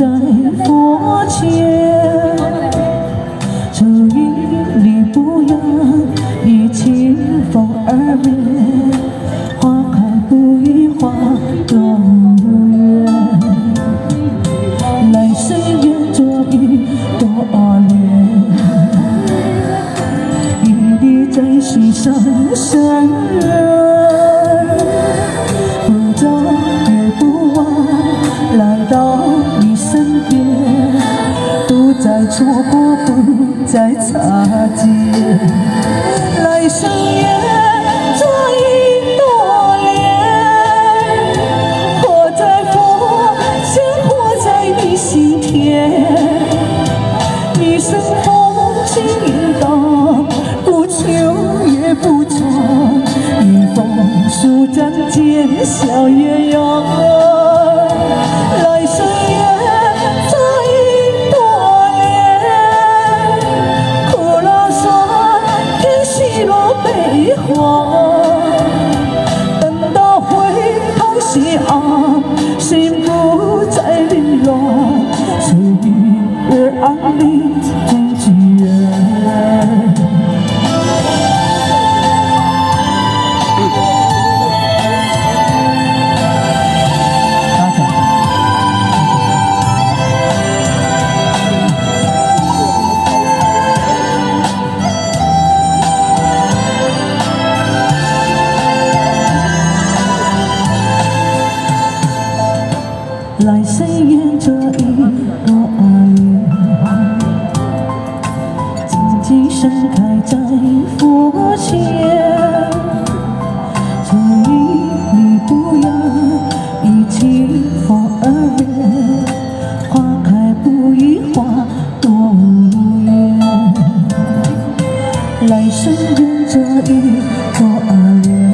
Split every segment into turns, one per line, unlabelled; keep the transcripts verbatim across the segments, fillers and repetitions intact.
在佛前，这一缕不扬，以清风而灭。花开不一花多无缘，来生愿做一朵莲，屹立在西山山人。 再错过，不再擦肩。来生愿做一朵莲，活在佛前，活在你心田。一生风轻云淡，不求也不长。与枫树沾间，笑鸳鸯。来生愿。 悲欢，等到回头西岸，心不再凌乱，随遇而安，历经几缘。来生愿做一朵莲，静静盛开在佛前。这一缕不扬，以清风而灭。花开不一花多无缘。来生愿做一朵莲。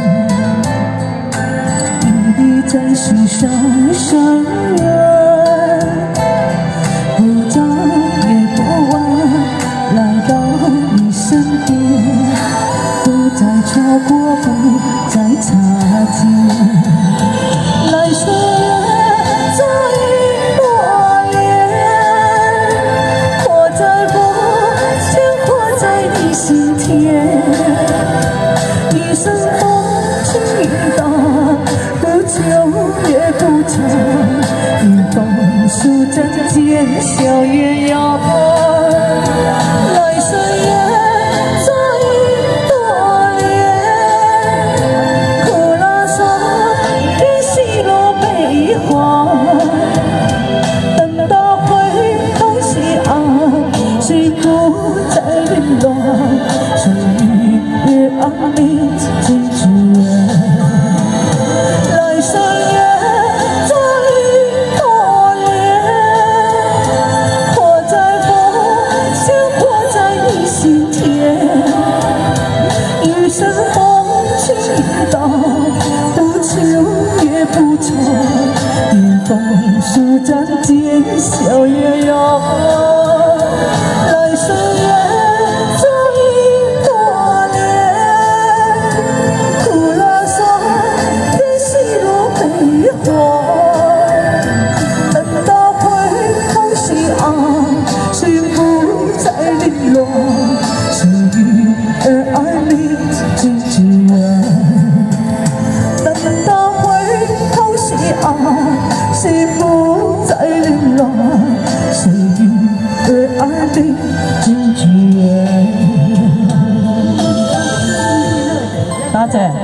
在西山山人，不早也不晚，来到你身边，不再错过，不再擦肩。来生愿做一朵莲，活在佛前，活在你心田，一生风轻云淡。 求也不长，与枫树沾间，笑鸳鸯。来生愿做一朵莲，苦辣酸甜，喜乐悲欢。等到回头西岸，心不再凌乱，随遇而安，历经几缘。 不长，与枫树沾间，笑鸳鸯。来生愿做一朵莲，苦辣酸甜，喜乐悲欢。等到回头西岸，心不再凌乱，随遇而安，历经几缘。 心不再凌乱，随遇而安，历经几缘。多谢。